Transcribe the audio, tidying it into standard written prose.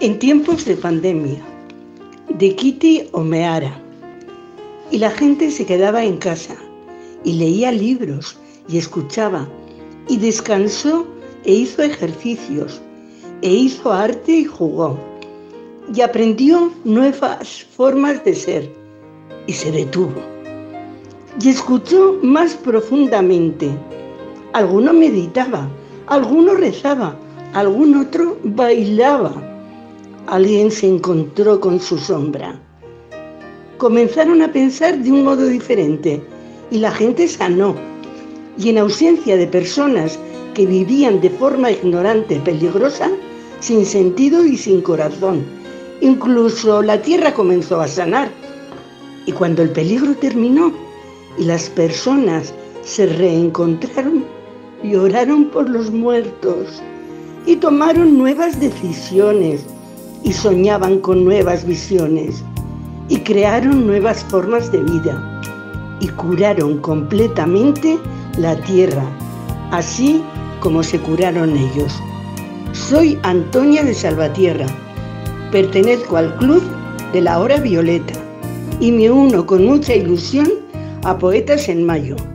En tiempos de pandemia, de Kitty O'Meara, y la gente se quedaba en casa y leía libros y escuchaba y descansó e hizo ejercicios e hizo arte y jugó y aprendió nuevas formas de ser y se detuvo y escuchó más profundamente. Alguno meditaba, alguno rezaba, algún otro bailaba. Alguien se encontró con su sombra. Comenzaron a pensar de un modo diferente y la gente sanó. Y en ausencia de personas que vivían de forma ignorante, peligrosa, sin sentido y sin corazón, incluso la tierra comenzó a sanar. Y cuando el peligro terminó y las personas se reencontraron, lloraron por los muertos y tomaron nuevas decisiones y soñaban con nuevas visiones y crearon nuevas formas de vida y curaron completamente la tierra, así como se curaron ellos. Soy Antonia de Salvatierra, pertenezco al Club de la Hora Violeta y me uno con mucha ilusión a Poetas en Mayo.